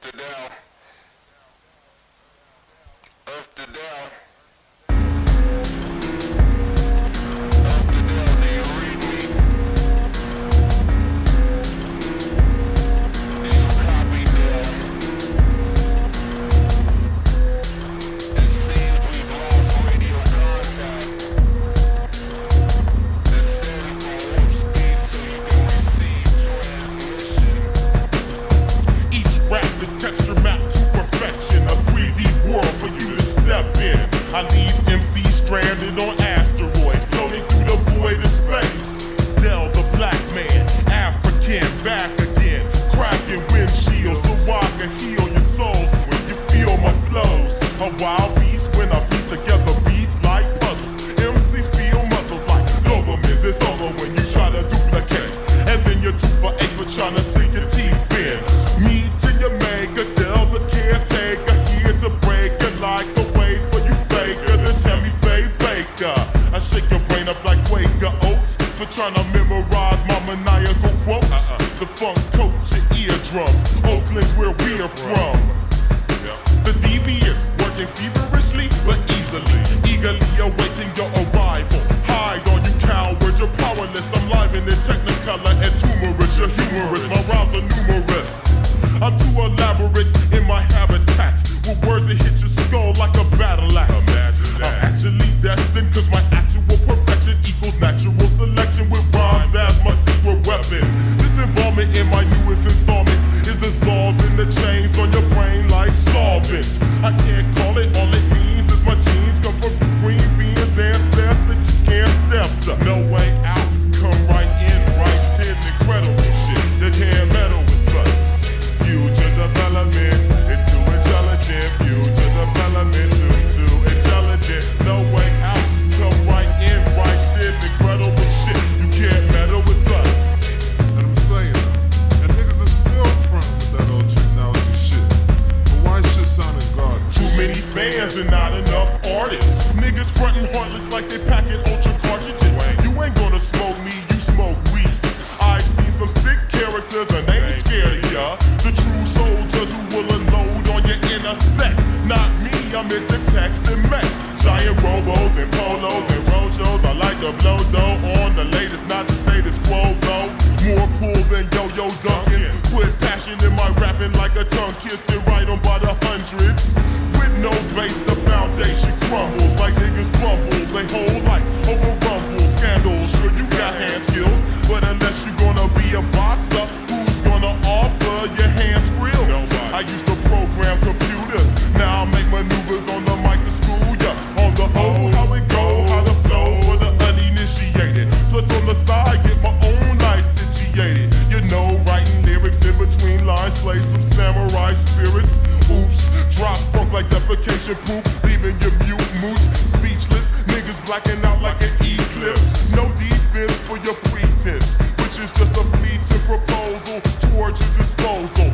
I leave MCs stranded on asteroids, floating through the void of space. Del the black man, African, back again, cracking windshields so I can heal your souls when you feel my flows. A wild beast when I piece together beats like puzzles. MCs feel muzzled like Dobermans. It's over when you try to duplicate, and then you're 2 for 8 for trying to sink your teeth in. Me to your maker, Del the caretaker, here to break it like a wave for you faker. The 𝙬𝚕 I shake your brain up like Quaker Oats for trying to memorize my maniacal quotes. The funk coat your eardrums, Oakland's where we're from. The deviants working feverishly but easily, eagerly awaiting your arrival. Hide all you cowards, you're powerless. I'm live in technicolor and tumorous. You're humorous, my rhymes are numerous. I'm too elaborate in my habitat, with words that hit your skull like a battle axe. I'm actually destined, cause my actual perfection equals natural selection with rhymes as my secret weapon. This involvement in my newest installment is dissolving the chains on your brain like solvents. I can't call it, all it means is my genes come from supreme beings, ancestors you can't step to. No way out, come right in, right in, incredible shit. You can't meddle with us. Future development is too intelligent. Future development too intelligent. No way out, come right in, incredible shit. You can't meddle with us. And I'm saying, and niggas are still frontin' with that old technology shit. But why shit sounding God? Too many fans and not enough artists. Niggas frontin' heartless like they packing ultra cartridges. You ain't gonna smoke me, you smoke weed. I've seen some sick characters and they ain't scared of ya. The true soldiers who will unload on your inner set. Not me, I'm into Tex and Mex. Giant robos and polos and roadshows. I like to blow dough on the latest, not the status quo though. More cool than Yo-Yo Duncan. Put passion in my rapping like a tongue kissing right on by the hundreds. With no base, the foundation crumbles like niggas crumble. They whole life over rumble scandals. Sure you got hand skills, but unless you're gonna be a boxer, who's gonna offer your hand skrill? I used to program computers, now I make maneuvers on the mic to school ya. On the whole, how it go, how the flow for the uninitiated. Plus on the side, get my own life situated. You know, writing lyrics in between lines, play some samurai spirits. Oops, drop funk like defecation poop, leaving your mute moots speechless. Niggas blacking out like an eclipse. No defense for your pretense, which is just a fleeting proposal towards your disposal.